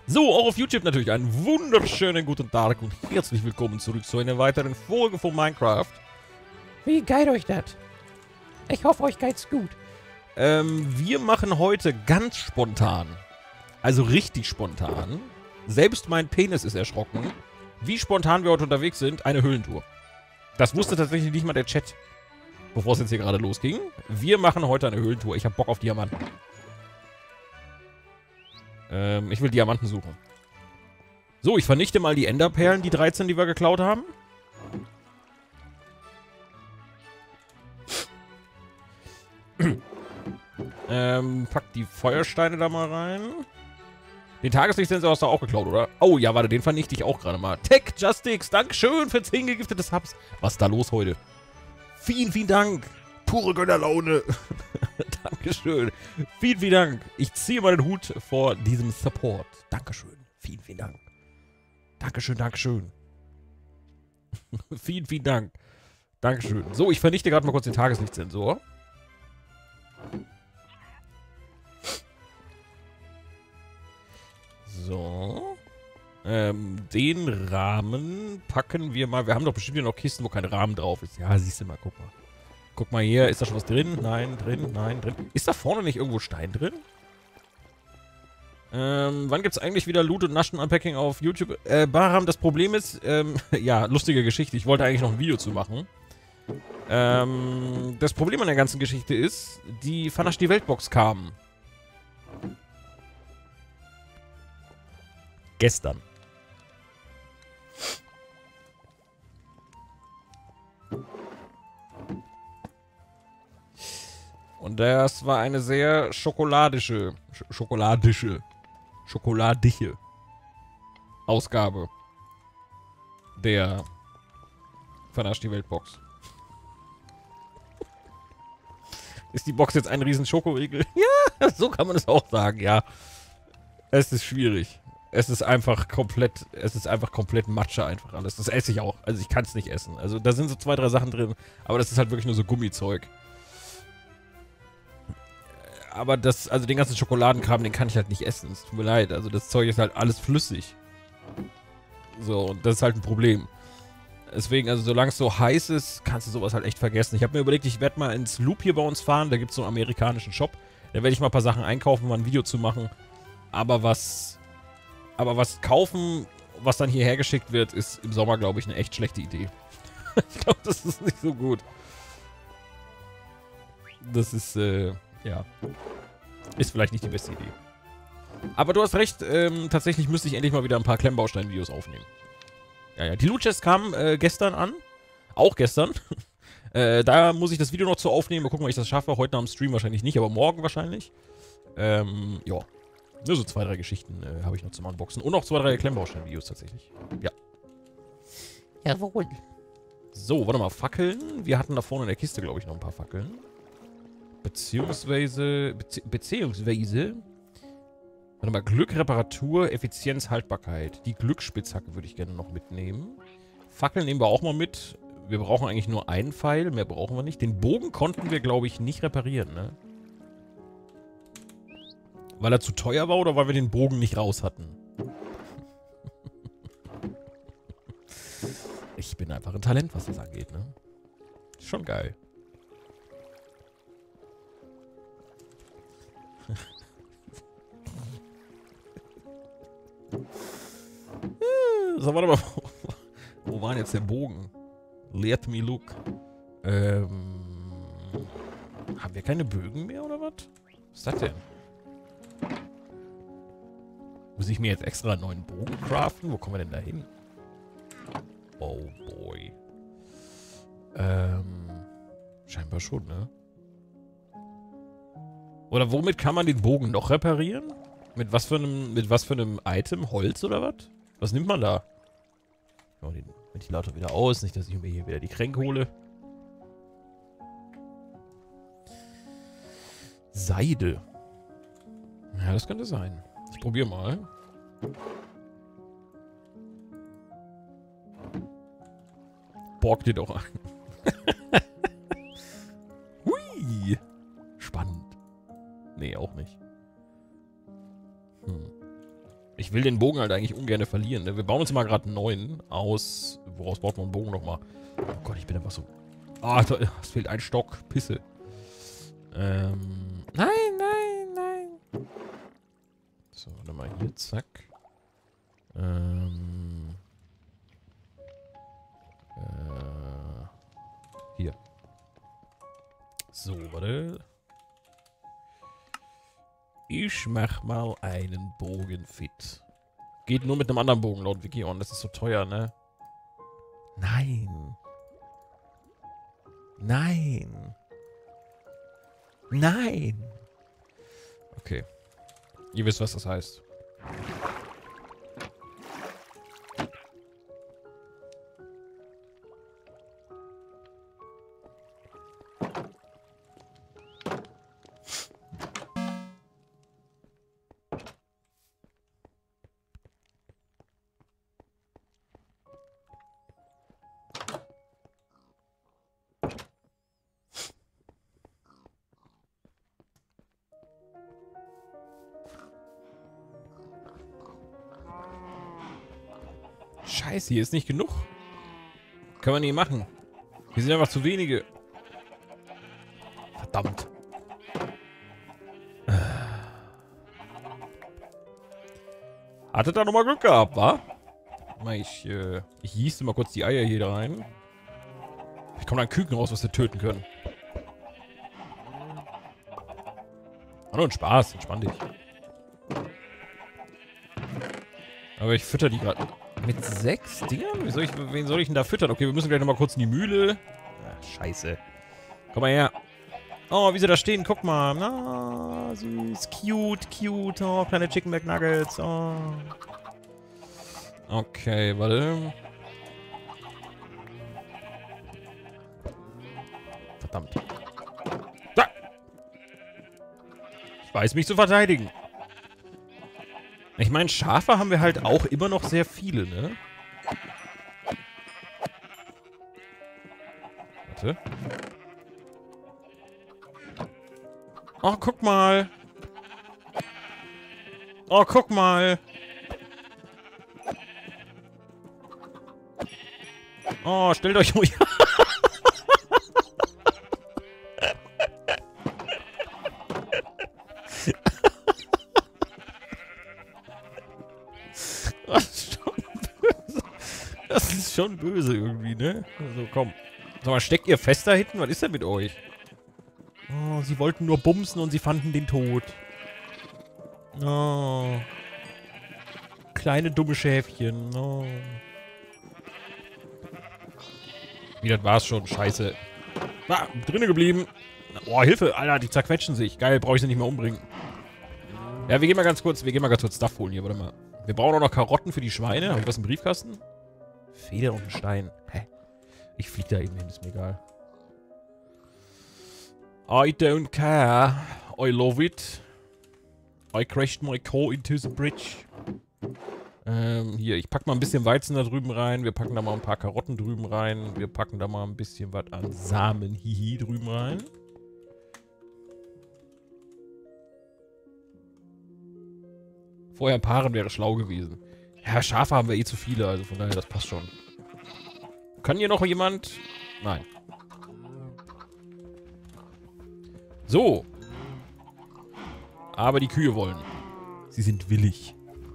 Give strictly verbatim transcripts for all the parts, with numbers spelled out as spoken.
So, auch auf YouTube natürlich einen wunderschönen guten Tag und herzlich willkommen zurück zu einer weiteren Folge von Minecraft. Wie geht euch das? Ich hoffe, euch geht's gut. Ähm, wir machen heute ganz spontan, also richtig spontan, selbst mein Penis ist erschrocken, wie spontan wir heute unterwegs sind, eine Höhlentour. Das wusste tatsächlich nicht mal der Chat, bevor es jetzt hier gerade losging. Wir machen heute eine Höhlentour. Ich habe Bock auf Diamanten. Ähm, ich will Diamanten suchen. So, ich vernichte mal die Enderperlen, die dreizehn, die wir geklaut haben. ähm, pack die Feuersteine da mal rein. Den Tageslichtsensor hast du auch geklaut, oder? Oh, ja, warte, den vernichte ich auch gerade mal. Tech Justix, Dankeschön für zehn gegiftete Subs. Was ist da los heute? Vielen, vielen Dank. Pure Gönnerlaune. Dankeschön. Vielen, vielen Dank. Ich ziehe mal den Hut vor diesem Support. Dankeschön. Vielen, vielen Dank. Dankeschön, Dankeschön. Vielen, vielen Dank. Dankeschön. So, ich vernichte gerade mal kurz den Tageslichtsensor. So. Ähm, den Rahmen packen wir mal. Wir haben doch bestimmt hier noch Kisten, wo kein Rahmen drauf ist. Ja, siehst du mal, guck mal. Guck mal hier, ist da schon was drin? Nein, drin, nein, drin. Ist da vorne nicht irgendwo Stein drin? Ähm, wann gibt's eigentlich wieder Loot und Naschen Unpacking auf YouTube? Äh, Bahram, das Problem ist, ähm, ja, lustige Geschichte. Ich wollte eigentlich noch ein Video zu machen. Ähm, das Problem an der ganzen Geschichte ist, die Vanasch die Weltbox kam. Gestern. Und das war eine sehr schokoladische, sch schokoladische, schokoladische Ausgabe der Vanasch die Weltbox. Ist die Box jetzt ein riesen Schokoriegel? Ja, so kann man es auch sagen, ja. Es ist schwierig. Es ist einfach komplett, es ist einfach komplett Matsche einfach alles. Das esse ich auch. Also ich kann es nicht essen. Also da sind so zwei, drei Sachen drin, aber das ist halt wirklich nur so Gummizeug. Aber das, also den ganzen Schokoladenkram, den kann ich halt nicht essen. Es tut mir leid. Also das Zeug ist halt alles flüssig. So, und das ist halt ein Problem. Deswegen, also solange es so heiß ist, kannst du sowas halt echt vergessen. Ich habe mir überlegt, ich werde mal ins Loop hier bei uns fahren. Da gibt es so einen amerikanischen Shop. Da werde ich mal ein paar Sachen einkaufen, um mal ein Video zu machen. Aber was, aber was kaufen, was dann hierher geschickt wird, ist im Sommer, glaube ich, eine echt schlechte Idee. Ich glaube, das ist nicht so gut. Das ist, äh... ja. Ist vielleicht nicht die beste Idee. Aber du hast recht, ähm, tatsächlich müsste ich endlich mal wieder ein paar Klemmbaustein-Videos aufnehmen. Ja, ja. Die Loot-Chests kamen äh, gestern an. Auch gestern. äh, da muss ich das Video noch zu aufnehmen. Mal gucken, ob ich das schaffe. Heute am Stream wahrscheinlich nicht, aber morgen wahrscheinlich. Ähm, ja. Nur so zwei, drei Geschichten äh, habe ich noch zum Unboxen. Und noch zwei, drei Klemmbaustein-Videos tatsächlich. Ja. Jawohl. So, warte mal. Fackeln. Wir hatten da vorne in der Kiste, glaube ich, noch ein paar Fackeln. Beziehungsweise, bezieh beziehungsweise, warte mal, Glück, Reparatur, Effizienz, Haltbarkeit. Die Glücksspitzhacke würde ich gerne noch mitnehmen. Fackeln nehmen wir auch mal mit. Wir brauchen eigentlich nur einen Pfeil, mehr brauchen wir nicht. Den Bogen konnten wir, glaube ich, nicht reparieren, ne? Weil er zu teuer war oder weil wir den Bogen nicht raus hatten? Ich bin einfach ein Talent, was das angeht, ne? Schon geil. So, warte mal. Wo war denn jetzt der Bogen? Let me look. Ähm. Haben wir keine Bögen mehr oder was? Was ist das denn? Muss ich mir jetzt extra einen neuen Bogen craften? Wo kommen wir denn da hin? Oh boy. Ähm. Scheinbar schon, ne? Oder womit kann man den Bogen noch reparieren? Mit was für einem, mit was für einem Item? Holz oder was? Was nimmt man da? Oh, den Ventilator wieder aus. Nicht, dass ich mir hier wieder die Kränke hole. Seide. Ja, das könnte sein. Ich probiere mal. Borg dir doch an. Hui. Spannend. Nee, auch nicht. Hm. Ich will den Bogen halt eigentlich ungern verlieren. Ne? Wir bauen uns mal gerade einen neuen aus. Woraus baut man einen Bogen nochmal? Oh Gott, ich bin einfach so... Ah, oh, es fehlt ein Stock. Pisse. Ähm... Nein, nein, nein. So, warte mal hier. Zack. Ähm... Äh... Hier. So, warte. Ich mach mal einen Bogen fit. Geht nur mit einem anderen Bogen laut Wikion. Das ist so teuer, ne? Nein. Nein. Nein. Okay. Ihr wisst, was das heißt. Scheiße, hier ist nicht genug. Können wir nicht machen. Hier sind einfach zu wenige. Verdammt. Hattet da nochmal Glück gehabt, wa? Ich, äh, ich gieße mal kurz die Eier hier rein. Ich komme da ein Küken raus, was wir töten können. War nur ein Spaß, entspann dich. Aber ich fütter die gerade. Mit sechs Dingern? Wie soll ich, wen soll ich denn da füttern? Okay, wir müssen gleich nochmal kurz in die Mühle. Ach, scheiße. Komm mal her. Oh, wie sie da stehen. Guck mal. Na, süß. Cute, cute. Oh, kleine Chicken McNuggets. Oh. Okay, warte. Verdammt. Da! Ich weiß mich zu verteidigen. Ich meine, Schafe haben wir halt auch immer noch sehr viele, ne? Warte. Oh, guck mal. Oh, guck mal. Oh, stellt euch ruhig. Das ist schon böse irgendwie, ne? Also komm. Sag mal, steckt ihr fest da hinten? Was ist denn mit euch? Oh, sie wollten nur bumsen und sie fanden den Tod. Oh. Kleine dumme Schäfchen. Oh. Wie, das war's schon. Scheiße. Ah, drinnen geblieben. Oh, Hilfe. Alter, die zerquetschen sich. Geil, brauche ich sie nicht mehr umbringen. Ja, wir gehen mal ganz kurz, wir gehen mal ganz kurz Stuff holen hier. Warte mal. Wir brauchen auch noch Karotten für die Schweine. Habe ich was im Briefkasten? Feder und ein Stein. Hä? Ich flieg da eben hin, ist mir egal. I don't care. I love it. I crashed my car into the bridge. Ähm, hier, ich pack mal ein bisschen Weizen da drüben rein. Wir packen da mal ein paar Karotten drüben rein. Wir packen da mal ein bisschen was an Samen hihi drüben rein. Vorher paaren wäre schlau gewesen. Ja, Schafe haben wir eh zu viele, also von daher, das passt schon. Kann hier noch jemand? Nein. So. Aber die Kühe wollen. Sie sind willig.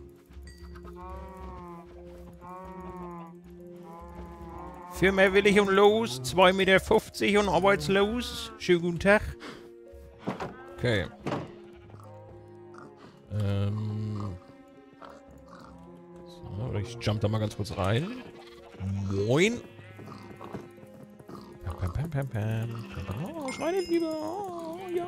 Für mehr willig und los. zwei Meter fünfzig und arbeitslos. Schönen guten Tag. Okay. Ähm. So, ich jump da mal ganz kurz rein. Moin. Pam, pam, pam, pam, pam. Oh, Schweineliebe. Oh, ja.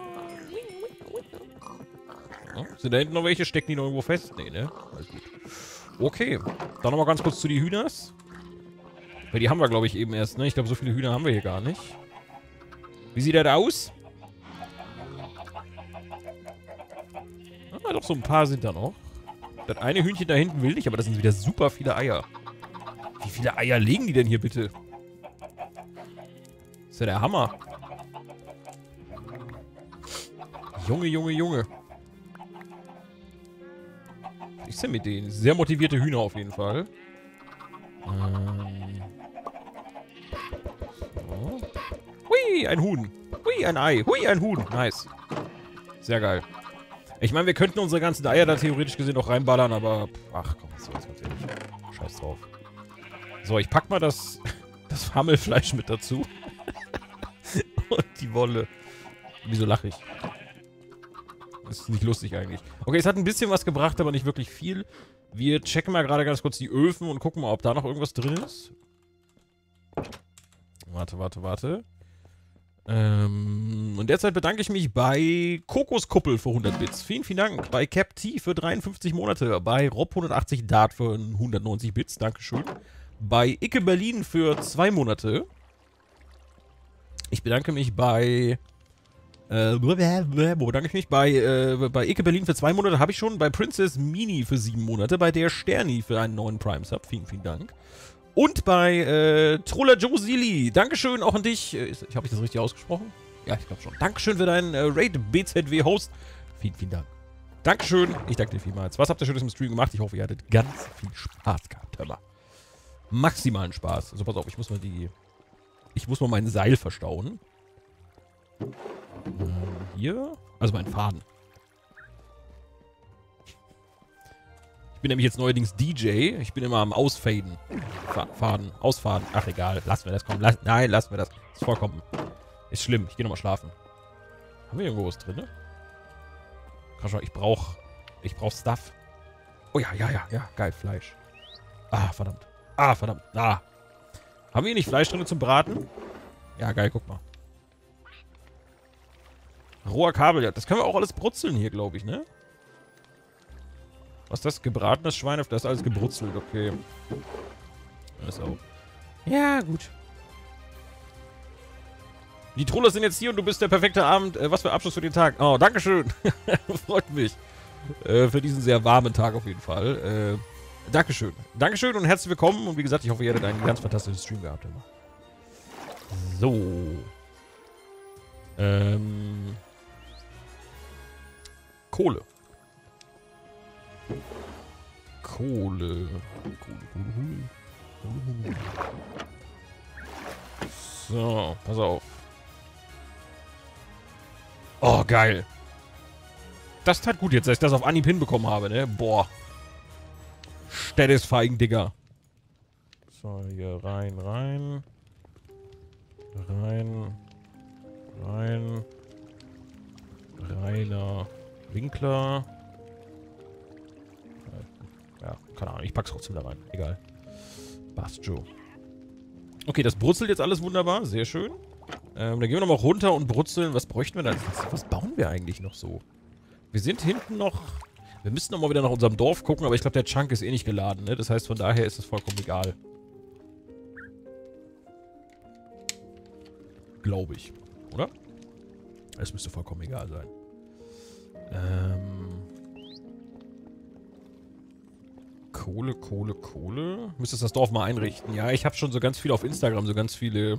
Oh, sind da hinten noch welche? Stecken die noch irgendwo fest? Nee, ne? Alles gut. Okay. Dann nochmal ganz kurz zu die Hühners. Weil die haben wir, glaube ich, eben erst, ne? Ich glaube, so viele Hühner haben wir hier gar nicht. Wie sieht das aus? Ah, doch, so ein paar sind da noch. Das eine Hühnchen da hinten will nicht, aber das sind wieder super viele Eier. Wie viele Eier legen die denn hier bitte? Das ist ja der Hammer. Junge, Junge, Junge. ist denn mit denen? Sehr motivierte Hühner auf jeden Fall. Ähm. So. Hui, ein Huhn. Hui, ein Ei. Hui, ein Huhn. Nice. Sehr geil. Ich meine, wir könnten unsere ganzen Eier da theoretisch gesehen auch reinballern, aber... Ach komm, so, jetzt ganz ehrlich. Scheiß drauf. So, ich pack mal das, das Hammelfleisch mit dazu. Und die Wolle. Wieso lache ich? Das ist nicht lustig eigentlich. Okay, es hat ein bisschen was gebracht, aber nicht wirklich viel. Wir checken mal gerade ganz kurz die Öfen und gucken mal, ob da noch irgendwas drin ist. Warte, warte, warte. Ähm, und derzeit bedanke ich mich bei Kokoskuppel für hundert Bits. Vielen, vielen Dank. Bei Cap T für dreiundfünfzig Monate. Bei Rob hundertachtzig Dart für hundertneunzig Bits. Dankeschön. Bei Icke Berlin für zwei Monate. Ich bedanke mich bei... Äh, wo bedanke ich mich? Bei, äh, bei Icke Berlin für zwei Monate habe ich schon. Bei Princess Mini für sieben Monate. Bei der Sterni für einen neuen Prime-Sub. Vielen, vielen Dank. Und bei äh, Troller Joe Silly. Dankeschön auch an dich. Äh, Habe ich das richtig ausgesprochen? Ja, ich glaube schon. Dankeschön für deinen äh, Raid B Z W-Host. Vielen, vielen Dank. Dankeschön. Ich danke dir vielmals. Was habt ihr Schönes im Stream gemacht? Ich hoffe, ihr hattet ganz viel Spaß gehabt. Hör mal. Maximalen Spaß. Also pass auf, ich muss mal die... Ich muss mal mein Seil verstauen. Ähm, hier. Also mein Faden. Ich bin nämlich jetzt neuerdings D J. Ich bin immer am Ausfaden. Fa Faden. Ausfaden. Ach, egal. Lassen wir das. Komm. Lass Nein, lassen wir das. Ist vollkommen. Ist schlimm. Ich gehe nochmal schlafen. Haben wir irgendwo was drin, ne? Ich brauch... Ich brauch Stuff. Oh ja, ja, ja, ja. Geil, Fleisch. Ah, verdammt. Ah, verdammt. Ah. Haben wir hier nicht Fleisch drin zum Braten? Ja, geil, guck mal. Roher Kabeljau. Das können wir auch alles brutzeln hier, glaube ich, ne? Was ist das? Gebratenes Schwein? Das ist alles gebrutzelt, okay. Das auch. Ja, gut. Die Troller sind jetzt hier und du bist der perfekte Abend. Äh, was für Abschluss für den Tag. Oh, dankeschön. Freut mich. Äh, für diesen sehr warmen Tag auf jeden Fall. Äh, Dankeschön. Dankeschön und herzlich willkommen. Und wie gesagt, ich hoffe, ihr hattet einen ganz fantastischen Stream gehabt. Immer. So. Ähm. Kohle. Kohle. Kohle, Kohle, Kohle. So, pass auf. Oh, geil. Das tat gut jetzt, dass ich das auf Anhieb hinbekommen habe, ne? Boah. Städtesfeigen, Digga. So, hier rein, rein. Rein. Rein. Reiner Winkler. Ja, keine Ahnung. Ich pack's trotzdem da rein. Egal. Passt, Joe. Okay, das brutzelt jetzt alles wunderbar. Sehr schön. Ähm, dann gehen wir nochmal runter und brutzeln. Was bräuchten wir da? Was bauen wir eigentlich noch so? Wir sind hinten noch... Wir müssen nochmal wieder nach unserem Dorf gucken, aber ich glaube, der Chunk ist eh nicht geladen, ne? Das heißt, von daher ist es vollkommen egal. Glaube ich. Oder? Es müsste vollkommen egal sein. Ähm... Kohle, Kohle, Kohle. Müsstest das Dorf mal einrichten. Ja, ich habe schon so ganz viel auf Instagram, so ganz viele...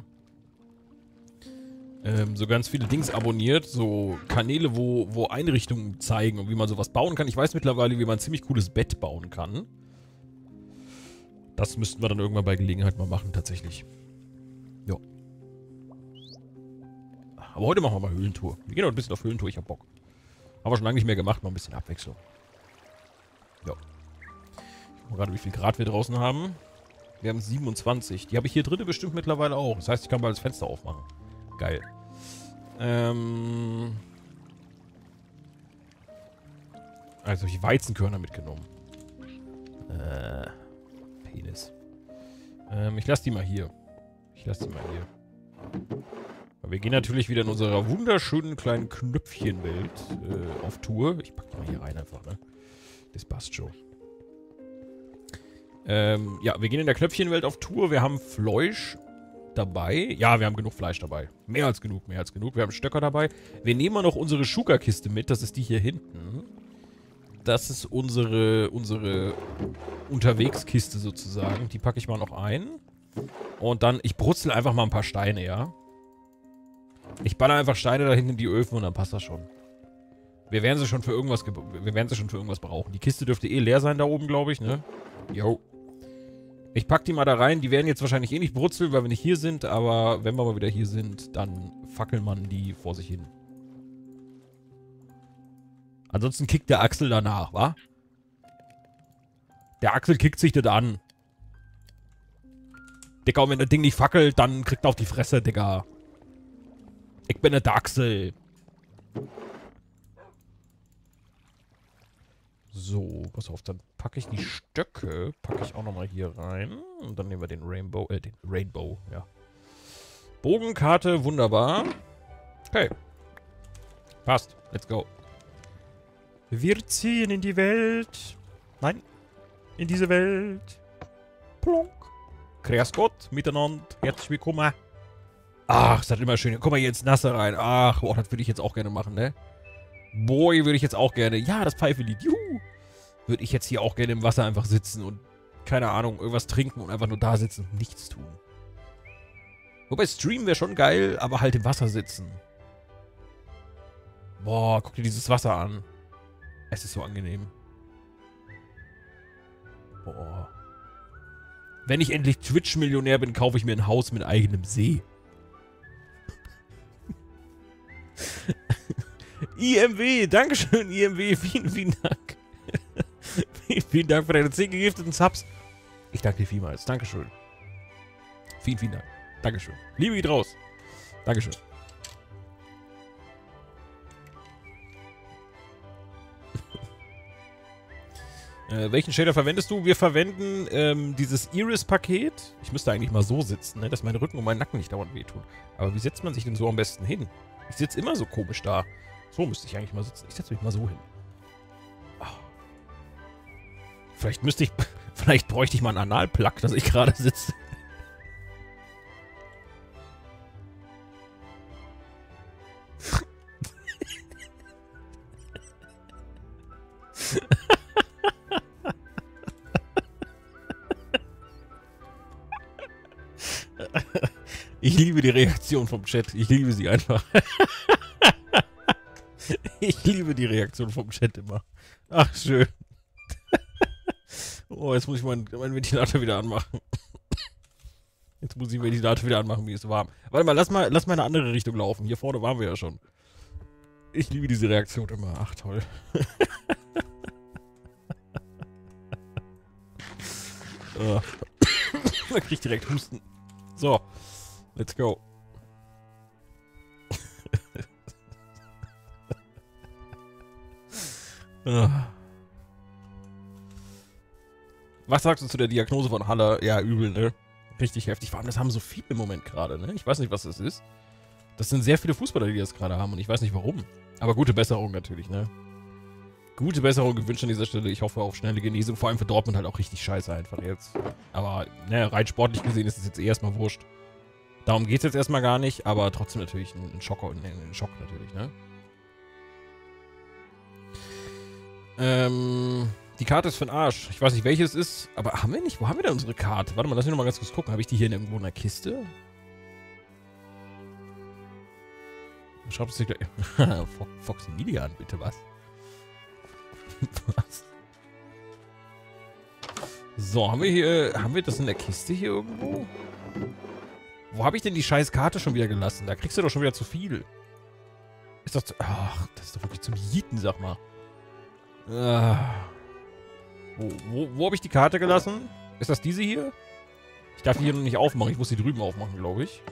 Ähm, so ganz viele Dings abonniert. So Kanäle, wo, wo Einrichtungen zeigen und wie man sowas bauen kann. Ich weiß mittlerweile, wie man ein ziemlich cooles Bett bauen kann. Das müssten wir dann irgendwann bei Gelegenheit mal machen, tatsächlich. Ja. Aber heute machen wir mal Höhlentour. Wir gehen heute ein bisschen auf Höhlentour, ich hab Bock. Haben wir schon lange nicht mehr gemacht, mal ein bisschen Abwechslung. Ja. Ich guck mal gerade, wie viel Grad wir draußen haben. Wir haben siebenundzwanzig. Die habe ich hier drinnen bestimmt mittlerweile auch. Das heißt, ich kann mal das Fenster aufmachen. Geil. Ähm... Also, habe ich Weizenkörner mitgenommen. Äh... Penis. Ähm, ich lasse die mal hier. Ich lasse die mal hier. Wir gehen natürlich wieder in unserer wunderschönen kleinen Knöpfchenwelt äh, auf Tour. Ich pack die mal hier rein einfach, ne? Das passt schon. Ähm, ja, wir gehen in der Knöpfchenwelt auf Tour. Wir haben Fleisch dabei. Ja, wir haben genug Fleisch dabei. Mehr als genug, mehr als genug. Wir haben Stöcker dabei. Wir nehmen mal noch unsere Schuka-Kiste mit. Das ist die hier hinten. Das ist unsere, unsere Unterwegskiste sozusagen. Die packe ich mal noch ein. Und dann, ich brutzel einfach mal ein paar Steine, ja. Ich baller einfach Steine da hinten in die Öfen und dann passt das schon. Wir werden sie schon für irgendwas, wir werden sie schon für irgendwas brauchen. Die Kiste dürfte eh leer sein da oben, glaube ich, ne? Jo. Ich pack die mal da rein. Die werden jetzt wahrscheinlich eh nicht brutzeln, weil wir nicht hier sind. Aber wenn wir mal wieder hier sind, dann fackeln man die vor sich hin. Ansonsten kickt der Axel danach, wa? Der Axel kickt sich das an. Digga, und wenn das Ding nicht fackelt, dann kriegt er auf die Fresse, Digga. Ich bin der Axel. So, pass auf, dann packe ich die Stöcke, packe ich auch nochmal hier rein. Und dann nehmen wir den Rainbow, äh, den Rainbow, ja. Bogenkarte, wunderbar. Okay. Passt, let's go. Wir ziehen in die Welt. Nein, in diese Welt. Plonk. Grüß Gott, miteinander, herzlich willkommen. Ach, ist das immer schön. Guck mal hier ins Nasse rein. Ach, boah, das würde ich jetzt auch gerne machen, ne? Boy, würde ich jetzt auch gerne. Ja, das Pfeifelied. Juhu. Würde ich jetzt hier auch gerne im Wasser einfach sitzen und, keine Ahnung, irgendwas trinken und einfach nur da sitzen und nichts tun. Wobei Stream wäre schon geil, aber halt im Wasser sitzen. Boah, guck dir dieses Wasser an. Es ist so angenehm. Boah. Wenn ich endlich Twitch-Millionär bin, kaufe ich mir ein Haus mit eigenem See. I M W, Dankeschön, I M W, vielen, vielen Dank. vielen, vielen Dank für deine zehn gegifteten Subs. Ich danke dir vielmals, Dankeschön. Vielen, vielen Dank. Dankeschön. Liebe geht raus. Dankeschön. äh, welchen Shader verwendest du? Wir verwenden ähm, dieses Iris-Paket. Ich müsste eigentlich mal so sitzen, ne, dass mein Rücken und mein Nacken nicht dauernd wehtun. Aber wie setzt man sich denn so am besten hin? Ich sitze immer so komisch da. So müsste ich eigentlich mal sitzen. Ich setze mich mal so hin. Oh. Vielleicht müsste ich... Vielleicht bräuchte ich mal einen Analplug, dass ich gerade sitze. Ich liebe die Reaktion vom Chat. Ich liebe sie einfach. Ich liebe die Reaktion vom Chat immer. Ach, schön. Oh, jetzt muss ich meinen mein Ventilator wieder anmachen. Jetzt muss ich den Ventilator wieder anmachen, mir ist warm. Warte mal, lass mal, lass mal in eine andere Richtung laufen. Hier vorne waren wir ja schon. Ich liebe diese Reaktion immer. Ach, toll. Oh. Man kriegt direkt Husten. So, let's go. Was sagst du zu der Diagnose von Haller? Ja, übel, ne? Richtig heftig. Vor allem, das haben so viele im Moment gerade, ne? Ich weiß nicht, was das ist. Das sind sehr viele Fußballer, die das gerade haben und ich weiß nicht warum. Aber gute Besserung natürlich, ne? Gute Besserung gewünscht an dieser Stelle. Ich hoffe auf schnelle Genesung. Vor allem für Dortmund halt auch richtig scheiße einfach jetzt. Aber, ne, rein sportlich gesehen ist es jetzt eh erstmal wurscht. Darum geht es jetzt erstmal gar nicht, aber trotzdem natürlich ein, ein Schock, ein, ein Schock natürlich, ne? Ähm, die Karte ist für den Arsch. Ich weiß nicht, welche es ist, aber haben wir nicht? Wo haben wir denn unsere Karte? Warte mal, lass mich nochmal ganz kurz gucken. Habe ich die hier irgendwo in der Kiste? Schreibt es sich gleich. Foxy Media an, bitte, was? Was? So, haben wir hier, haben wir das in der Kiste hier irgendwo? Wo habe ich denn die scheiß Karte schon wieder gelassen? Da kriegst du doch schon wieder zu viel. Ist doch zu, ach, das ist doch wirklich zum Jieten, sag mal. Ah. Wo, wo, wo habe ich die Karte gelassen? Ist das diese hier? Ich darf die hier noch nicht aufmachen. Ich muss die drüben aufmachen, glaube ich.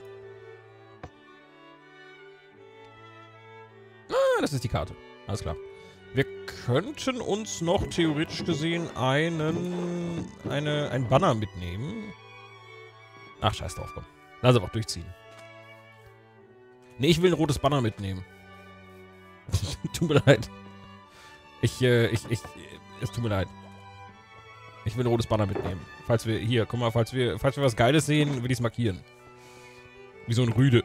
Ah, das ist die Karte. Alles klar. Wir könnten uns noch theoretisch gesehen einen, eine, ein Banner mitnehmen. Ach, scheiß drauf, komm. Lass einfach durchziehen. Ne, ich will ein rotes Banner mitnehmen. Tut mir leid. Ich, äh, ich, ich, es tut mir leid. Ich will ein rotes Banner mitnehmen. Falls wir, hier, guck mal, falls wir, falls wir was Geiles sehen, will ich es markieren. Wie so ein Rüde.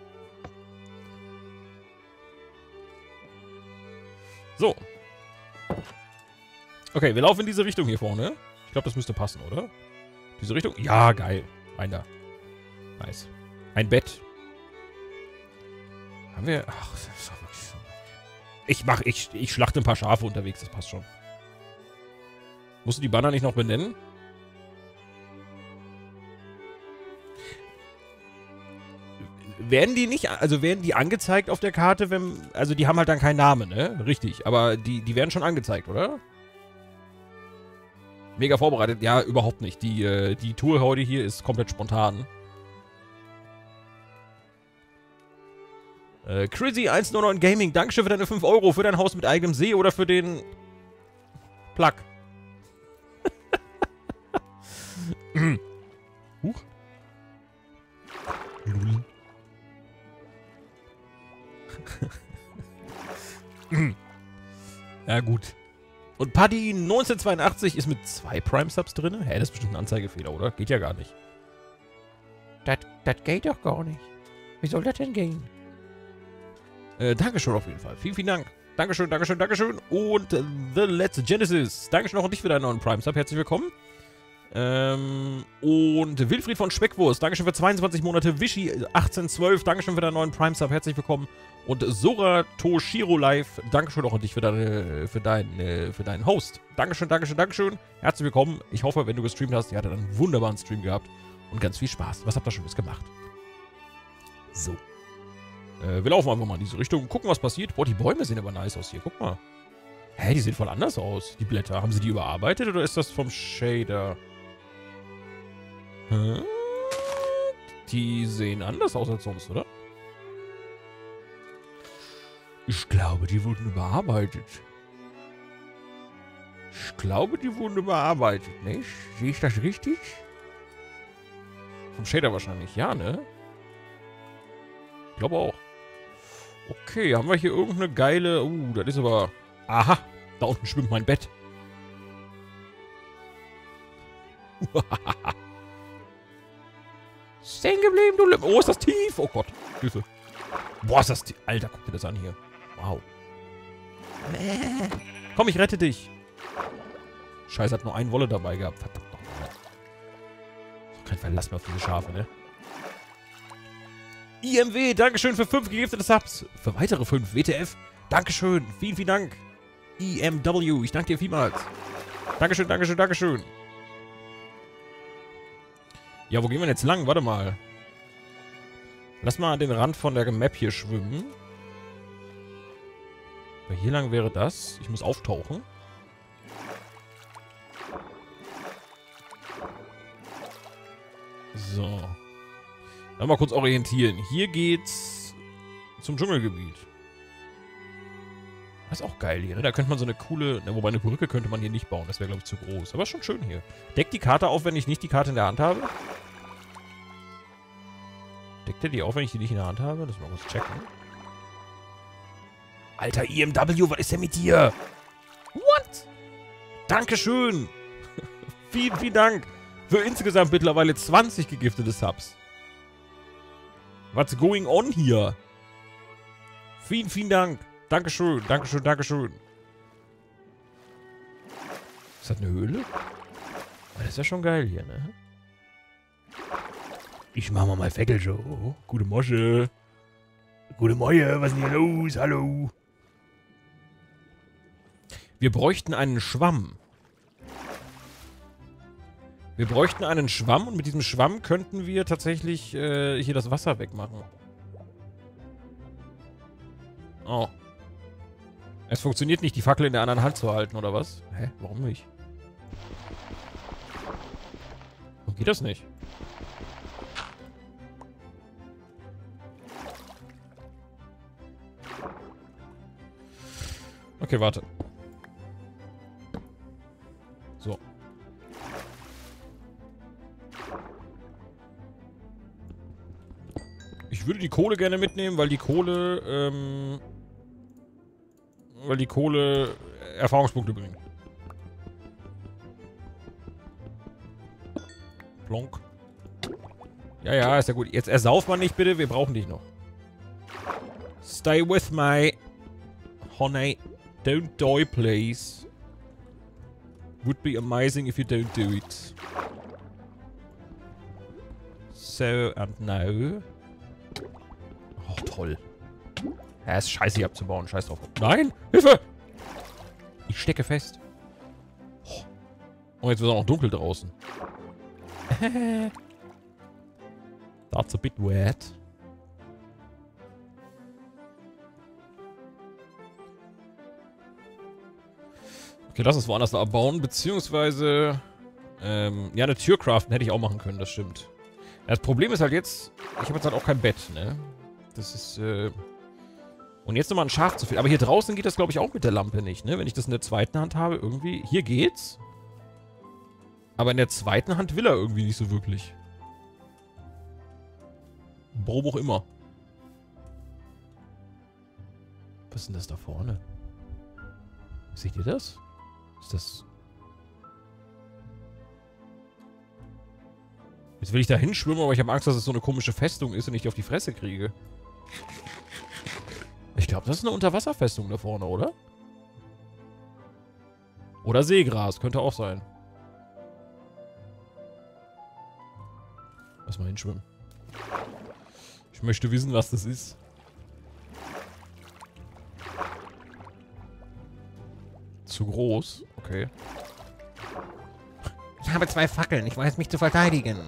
So. Okay, wir laufen in diese Richtung hier vorne. Ich glaube, das müsste passen, oder? Diese Richtung? Ja, geil. Rein da. Nice. Ein Bett. Haben wir... Ach, das ist doch wirklich so... Ich mach, ich, ich schlachte ein paar Schafe unterwegs, das passt schon. Musst du die Banner nicht noch benennen? Werden die nicht, also werden die angezeigt auf der Karte, wenn, also die haben halt dann keinen Namen, ne? Richtig, aber die, die werden schon angezeigt, oder? Mega vorbereitet? Ja, überhaupt nicht. Die, äh, die Tour heute hier ist komplett spontan. Äh, Chrissy eins null neun Gaming, Dankeschön für deine fünf Euro, für dein Haus mit eigenem See oder für den Plug. Huch. Lul. Ja, gut. Und Paddy neunzehnhundertzweiundachtzig ist mit zwei Prime-Subs drin? Hä, das ist bestimmt ein Anzeigefehler, oder? Geht ja gar nicht. Das, das geht doch gar nicht. Wie soll das denn gehen? Äh, Dankeschön auf jeden Fall. Vielen, vielen Dank. Dankeschön, Dankeschön, Dankeschön. Und äh, The Let's Genesis. Dankeschön auch an dich für deinen neuen Prime-Sub. Herzlich willkommen. Ähm, und Wilfried von Speckwurst. Dankeschön für zweiundzwanzig Monate. Wischi achtzehnhundertzwölf. Dankeschön für deinen neuen Prime-Sub. Herzlich willkommen. Und Sora Toshiro Live. Dankeschön auch an dich für, deine, für, dein, äh, für deinen Host. Dankeschön, Dankeschön, Dankeschön. Herzlich willkommen. Ich hoffe, wenn du gestreamt hast, ihr hattet einen wunderbaren Stream gehabt. Und ganz viel Spaß. Was habt ihr Schönes gemacht? So. Äh, wir laufen einfach mal in diese Richtung, gucken, was passiert. Boah, die Bäume sehen aber nice aus hier. Guck mal. Hä, die sehen voll anders aus, die Blätter. Haben sie die überarbeitet oder ist das vom Shader? Hä? Die sehen anders aus als sonst, oder? Ich glaube, die wurden überarbeitet. Ich glaube, die wurden überarbeitet, nicht? Sehe ich das richtig? Vom Shader wahrscheinlich, ja, ne? Ich glaube auch. Okay, haben wir hier irgendeine geile... Uh, das ist aber... Aha, da unten schwimmt mein Bett. Stehen geblieben, du... Lim oh, ist das tief! Oh Gott, Hilfe. Boah, ist das tief. Alter, guck dir das an hier. Wow. Komm, ich rette dich. Scheiße, hat nur einen Wolle dabei gehabt. Verdammt nochmal. Kein Verlass mehr auf diese Schafe, ne? I M W, Dankeschön für fünf gegiftete Subs. Für weitere fünf. W T F, Dankeschön. Vielen, vielen Dank. I M W, ich danke dir vielmals. Dankeschön, Dankeschön, Dankeschön. Ja, wo gehen wir denn jetzt lang? Warte mal. Lass mal an den Rand von der Map hier schwimmen. Weil hier lang wäre das. Ich muss auftauchen. So. Dann mal kurz orientieren. Hier geht's zum Dschungelgebiet. Das ist auch geil hier, ne? Da könnte man so eine coole... Ne, wobei eine Brücke könnte man hier nicht bauen. Das wäre, glaube ich, zu groß. Aber ist schon schön hier. Deckt die Karte auf, wenn ich nicht die Karte in der Hand habe? Deckt er die auf, wenn ich die nicht in der Hand habe? Lass mal kurz checken. Alter, I M W, was ist denn mit dir? What? Dankeschön. Vielen, vielen Dank. Für insgesamt mittlerweile zwanzig gegiftete Subs. What's going on hier? Vielen, vielen Dank. Dankeschön, Dankeschön, Dankeschön. Ist das eine Höhle? Das ist ja schon geil hier, ne? Ich mach mal mal Feckel-Show. Gute Mosche. Gute Moje, was ist denn hier los? Hallo. Wir bräuchten einen Schwamm. Wir bräuchten einen Schwamm und mit diesem Schwamm könnten wir tatsächlich äh, hier das Wasser wegmachen. Oh. Es funktioniert nicht, die Fackel in der anderen Hand zu halten, oder was? Hä? Warum nicht? Warum geht das nicht? Okay, warte. So. Ich würde die Kohle gerne mitnehmen, weil die Kohle, ähm... weil die Kohle Erfahrungspunkte bringt. Plonk. Ja, ja, ist ja gut. Jetzt ersauf mal nicht, bitte. Wir brauchen dich noch. Stay with me. Honey. Don't die, please. Would be amazing if you don't do it. So, and now. Oh, toll. Ja, ist scheiße, hier abzubauen. Scheiß drauf. Nein! Hilfe! Ich stecke fest. Oh, jetzt wird es auch noch dunkel draußen. That's a bit wet. Okay, lass uns woanders abbauen, beziehungsweise ähm, ja, eine Tür craften hätte ich auch machen können, das stimmt. Ja, das Problem ist halt jetzt, ich habe jetzt halt auch kein Bett, ne? Das ist, äh... Und jetzt nochmal ein Schaf zu finden. Aber hier draußen geht das, glaube ich, auch mit der Lampe nicht, ne? Wenn ich das in der zweiten Hand habe, irgendwie... Hier geht's. Aber in der zweiten Hand will er irgendwie nicht so wirklich. Warum auch immer. Was ist denn das da vorne? Seht ihr das? Ist das... Jetzt will ich da hinschwimmen, aber ich habe Angst, dass es so eine komische Festung ist und ich die auf die Fresse kriege. Ich glaube, das ist eine Unterwasserfestung da vorne, oder? Oder Seegras, könnte auch sein. Lass mal hinschwimmen. Ich möchte wissen, was das ist. Zu groß? Okay. Ich habe zwei Fackeln. Ich weiß mich zu verteidigen.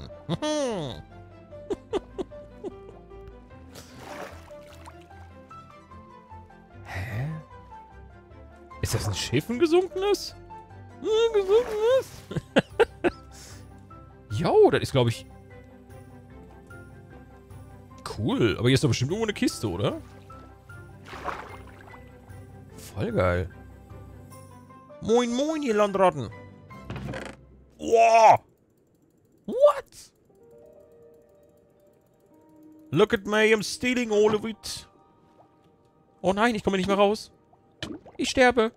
Hä? Ist das ein Schiff, ein gesunkenes? Ein gesunkenes? Jo, das ist, glaube ich... Cool. Aber hier ist doch bestimmt irgendwo eine Kiste, oder? Voll geil. Moin, moin, ihr Landratten. Wow. What? Look at me, I'm stealing all of it. Oh nein, ich komme nicht mehr raus. Ich sterbe.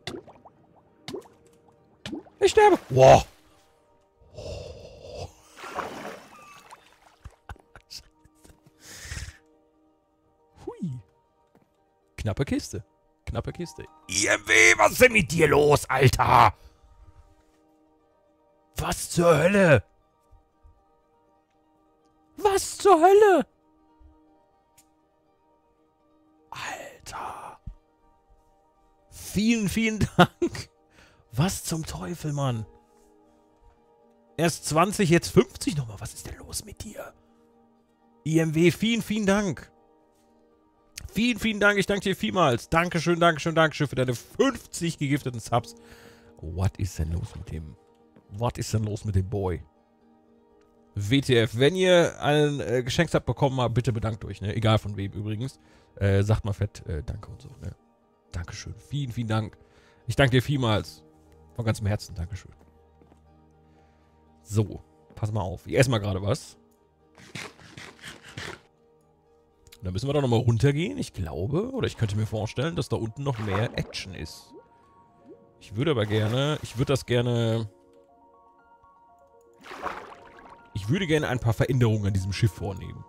Ich sterbe. Wow. Hui. Knappe Kiste. Knappe Kiste. I M W, was ist denn mit dir los, Alter? Was zur Hölle? Was zur Hölle? Alter. Vielen, vielen Dank. Was zum Teufel, Mann? Erst zwanzig, jetzt fünfzig nochmal. Was ist denn los mit dir? I M W, vielen, vielen Dank. Vielen, vielen Dank. Ich danke dir vielmals. Dankeschön, Dankeschön, Dankeschön für deine fünfzig gegifteten Subs. Was ist denn los mit dem... Was ist denn los mit dem Boy? W T F, wenn ihr einen äh, Geschenkstab bekommen habt, bitte bedankt euch, ne? Egal von wem übrigens. Äh, sagt mal fett, äh, danke und so, ne? Dankeschön. Vielen, vielen Dank. Ich danke dir vielmals. Von ganzem Herzen, Dankeschön. So, pass mal auf. Ich esse mal gerade was. Da müssen wir doch nochmal runtergehen, ich glaube. Oder ich könnte mir vorstellen, dass da unten noch mehr Action ist. Ich würde aber gerne... Ich würde das gerne... Ich würde gerne ein paar Veränderungen an diesem Schiff vornehmen.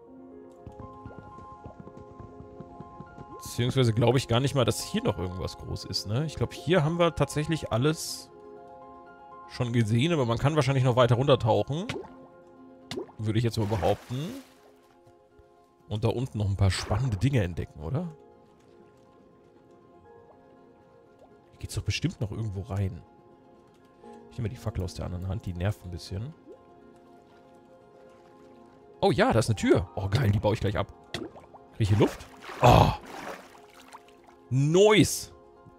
Beziehungsweise glaube ich gar nicht mal, dass hier noch irgendwas groß ist, ne? Ich glaube, hier haben wir tatsächlich alles schon gesehen, aber man kann wahrscheinlich noch weiter runtertauchen. Würde ich jetzt mal behaupten. Und da unten noch ein paar spannende Dinge entdecken, oder? Hier geht's doch bestimmt noch irgendwo rein. Ich nehme mal die Fackel aus der anderen Hand, die nervt ein bisschen. Oh ja, da ist eine Tür. Oh geil, die baue ich gleich ab. Kriege ich hier Luft? Oh. Nice.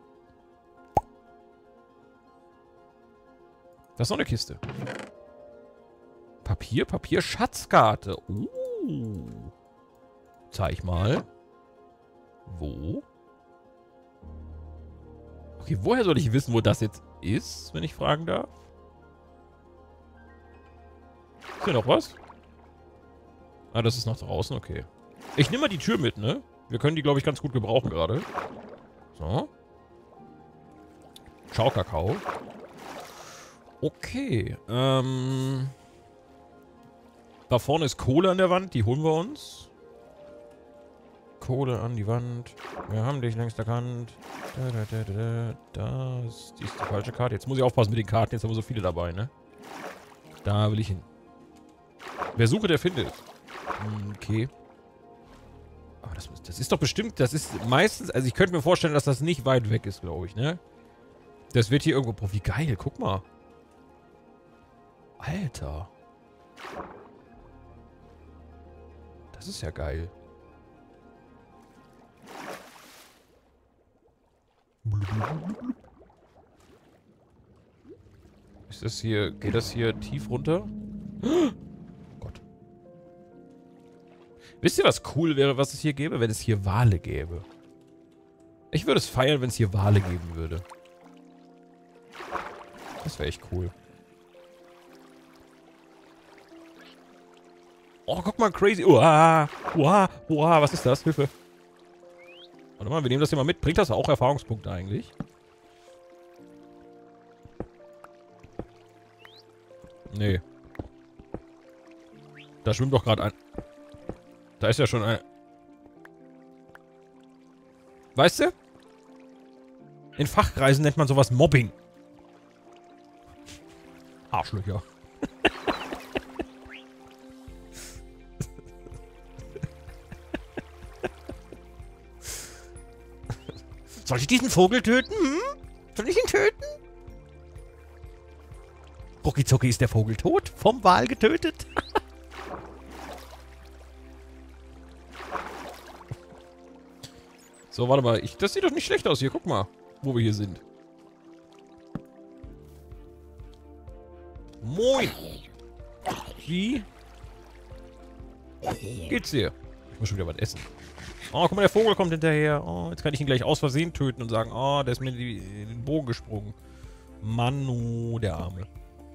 Da ist noch eine Kiste. Papier, Papier, Schatzkarte. Uh. Zeig mal. Wo? Okay, woher soll ich wissen, wo das jetzt ist, wenn ich fragen darf? Ist hier noch was? Ah, das ist noch draußen, okay. Ich nehme mal die Tür mit, ne? Wir können die, glaube ich, ganz gut gebrauchen gerade. So. Ciao, Kakao. Okay, ähm... da vorne ist Kohle an der Wand, die holen wir uns. Kohle an die Wand. Wir haben dich längst erkannt. Da, da, da, da, da. Das ist die falsche Karte. Jetzt muss ich aufpassen mit den Karten, jetzt haben wir so viele dabei, ne? Da will ich hin. Wer suche, der findet. Okay. Aber das, das ist doch bestimmt, das ist meistens, also ich könnte mir vorstellen, dass das nicht weit weg ist, glaube ich, ne? Das wird hier irgendwo, boah, wie geil, guck mal. Alter. Das ist ja geil. Ist das hier, geht das hier tief runter? Oh Gott. Wisst ihr, was cool wäre, was es hier gäbe? Wenn es hier Wale gäbe. Ich würde es feiern, wenn es hier Wale geben würde. Das wäre echt cool. Oh, guck mal, crazy. Uah, uah, uah, was ist das? Hilfe. Warte mal, wir nehmen das hier mal mit. Bringt das auch Erfahrungspunkte eigentlich? Nee. Da schwimmt doch gerade ein... Da ist ja schon ein... Weißt du? In Fachkreisen nennt man sowas Mobbing. Arschlöcher. Soll ich diesen Vogel töten? Hm? Soll ich ihn töten? Ruckizucki ist der Vogel tot? Vom Wal getötet? So, warte mal. Ich, das sieht doch nicht schlecht aus hier. Guck mal, wo wir hier sind. Moin. Wie geht's dir? Ich muss schon wieder was essen. Oh, guck mal, der Vogel kommt hinterher. Oh, jetzt kann ich ihn gleich aus Versehen töten und sagen, oh, der ist mir in den Bogen gesprungen. Manu, der Arme.